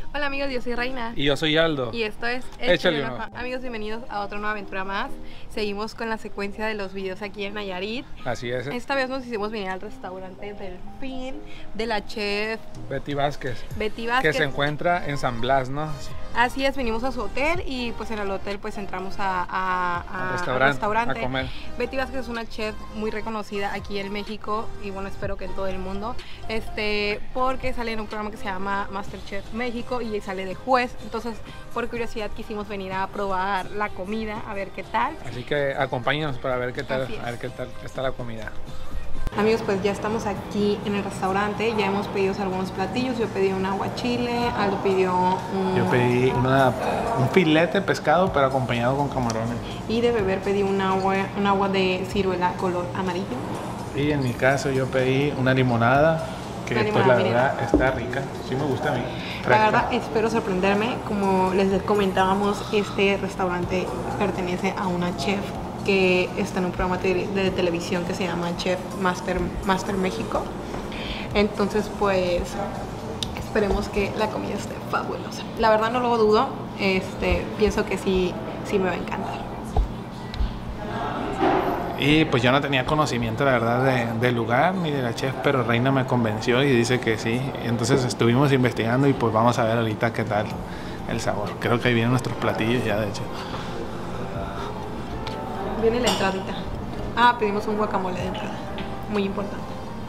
Hola amigos, yo soy Reina. Y yo soy Aldo. Y esto es Échale Uno. Amigos, bienvenidos a otra nueva aventura más. Seguimos con la secuencia de los videos aquí en Nayarit. Así es. Esta vez nos hicimos venir al restaurante Delfín de la chef Betty Vázquez. Betty Vázquez. Que se encuentra en San Blas, ¿no? Sí. Así es, venimos a su hotel y pues en el hotel pues entramos al restaurante a comer. Betty Vázquez es una chef muy reconocida aquí en México y bueno, espero que en todo el mundo, porque sale en un programa que se llama MasterChef México y sale de juez. Entonces por curiosidad quisimos venir a probar la comida, a ver qué tal. Así que acompáñanos para ver qué tal, a ver qué tal está la comida. Amigos, pues ya estamos aquí en el restaurante, ya hemos pedido algunos platillos. Yo pedí un aguachile, Aldo pidió Yo pedí un filete de pescado pero acompañado con camarones. Y de beber pedí un agua de ciruela color amarillo. Y en mi caso yo pedí una limonada que pues la verdad está rica, sí me gusta a mí. Fresca. La verdad espero sorprenderme, como les comentábamos, este restaurante pertenece a una chef que está en un programa de televisión que se llama Chef Master México. Entonces pues esperemos que la comida esté fabulosa. La verdad no lo dudo, pienso que sí me va a encantar. Y pues yo no tenía conocimiento, la verdad, del lugar ni de la chef, pero Reina me convenció y dice que sí. Entonces estuvimos investigando y pues vamos a ver ahorita qué tal el sabor. Creo que ahí vienen nuestros platillos ya, de hecho. Viene la entradita. Pedimos un guacamole de entrada. Muy importante.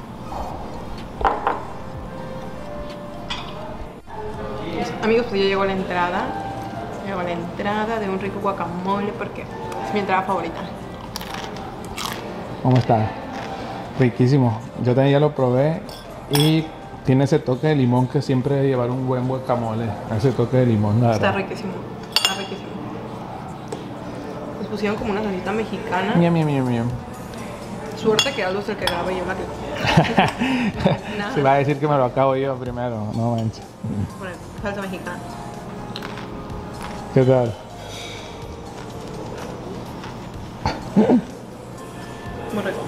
Amigos, pues ya llegó la entrada. Llegó la entrada de un rico guacamole porque es mi entrada favorita. ¿Cómo está? Riquísimo. Yo también ya lo probé y tiene ese toque de limón que siempre debe llevar un buen guacamole. Ese toque de limón, la verdad. Está riquísimo. Está riquísimo. Nos pusieron como una salsita mexicana. Miam. Suerte que Aldo es el que graba y yo la que... Se va a decir que me lo acabo yo primero, no manches. Bueno, salsa mexicana. ¿Qué tal? Muy rico.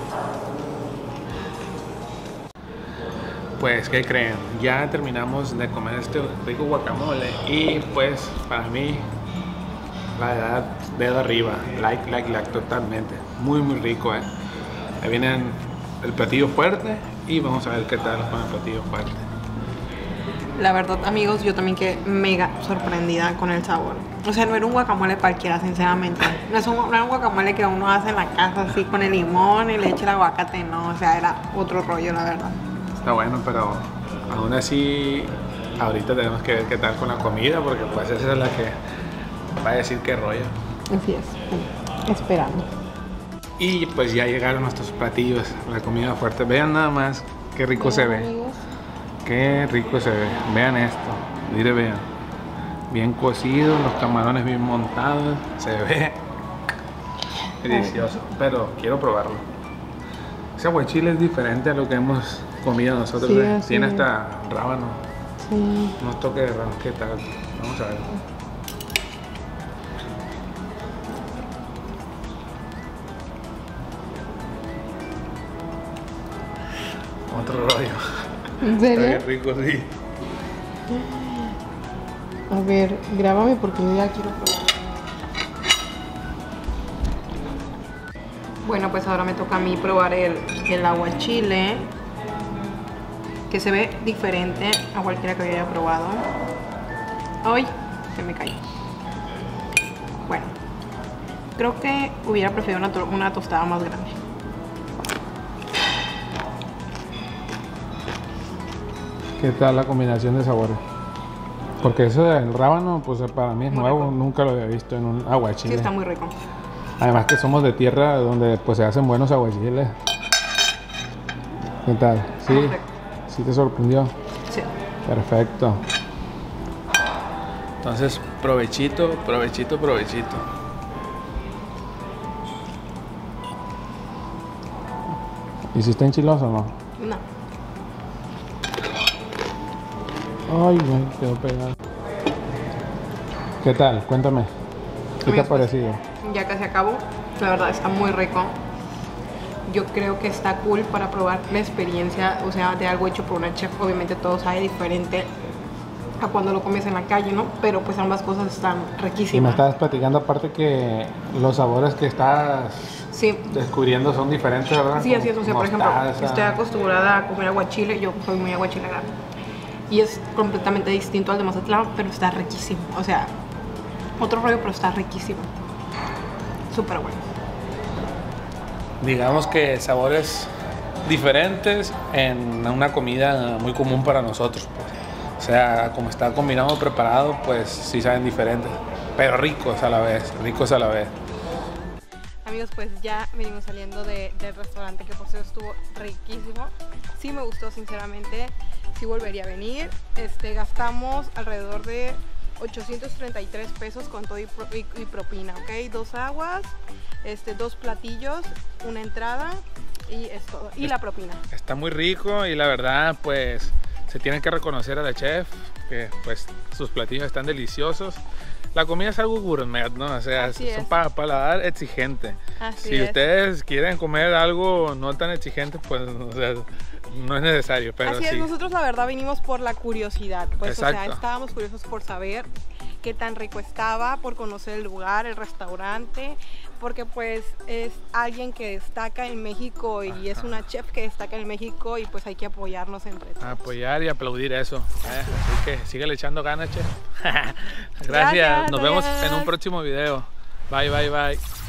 Pues, ¿qué creen? Ya terminamos de comer este rico guacamole y pues para mí, la verdad, dedo arriba, like totalmente. Muy rico, Ahí viene el platillo fuerte y vamos a ver qué tal con el platillo fuerte. La verdad, amigos, yo también quedé mega sorprendida con el sabor. O sea, no era un guacamole cualquiera, sinceramente. No era un guacamole que uno hace en la casa así con el limón y le echa el aguacate, no. O sea, era otro rollo, la verdad. Está bueno, pero aún así, ahorita tenemos que ver qué tal con la comida, porque pues esa es la que va a decir qué rollo. Así es, esperando. Y pues ya llegaron nuestros platillos, la comida fuerte. Vean nada más qué rico se ve. Amigos. Qué rico se ve. Vean esto. Mire, vean. Bien cocido, los camarones bien montados. Se ve delicioso. Pero quiero probarlo. Ese aguachile es diferente a lo que hemos comido nosotros. Sí, Tiene hasta rábano. Sí. Unos toques de rábano. ¿Qué tal? Vamos a ver. Otro rollo. ¿En serio? Está bien rico, sí. A ver, grábame porque yo ya quiero probar. Bueno, pues ahora me toca a mí probar el aguachile, que se ve diferente a cualquiera que haya probado. ¡Ay! Se me cayó. Bueno, creo que hubiera preferido una tostada más grande. ¿Qué tal la combinación de sabores? Porque eso del rábano, pues para mí es muy nuevo, rico. nunca lo había visto en un aguachile. Sí, está muy rico. Además que somos de tierra donde pues se hacen buenos aguachiles. ¿Qué tal? ¿Sí? Muy rico. ¿Sí te sorprendió? Sí. Perfecto. Entonces, provechito. ¿Y si está enchiloso o no? No. Ay, me quedó pegado. ¿Qué tal? Cuéntame. ¿Qué te ha parecido? Ya casi acabó. La verdad está muy rico. Yo creo que está cool para probar la experiencia, o sea, de algo hecho por una chef. Obviamente todo sabe diferente a cuando lo comes en la calle, ¿no? Pero pues ambas cosas están riquísimas. Y me estabas platicando aparte que los sabores que estás Sí. descubriendo son diferentes, ¿verdad? Sí, así es. O sea, por ejemplo, Mostaza. estoy acostumbrada a comer aguachile, yo soy muy aguachilera. Y es completamente distinto al de Mazatlán, pero está riquísimo. O sea, otro rollo, pero está riquísimo. Súper bueno. Digamos que sabores diferentes en una comida muy común para nosotros, pues. O sea, como está combinado, preparado, pues sí saben diferentes, pero ricos a la vez, ricos a la vez. Amigos, pues ya venimos saliendo del restaurante, que por cierto estuvo riquísimo. Sí me gustó, sinceramente. Sí volvería a venir. Gastamos alrededor de 833 pesos con todo y propina, ¿ok? 2 aguas, 2 platillos, una entrada y es todo. Y la propina. Está muy rico y la verdad, pues se tiene que reconocer a la chef que pues sus platillos están deliciosos. La comida es algo gourmet, ¿no? O sea, Así son es. para paladar exigente. Así Si es. ustedes quieren comer algo no tan exigente, pues o sea, no es necesario, pero Así sí. es, nosotros la verdad vinimos por la curiosidad, pues o sea, Exacto. estábamos curiosos por saber qué tan rico estaba, por conocer el lugar, el restaurante, porque pues es alguien que destaca en México y es una chef que destaca en México y pues hay que apoyarnos entre todos. Apoyar y aplaudir eso. Así que síguele echando ganas, chef. Gracias. Gracias, Nos vemos adiós. en un próximo video. Bye, bye, bye.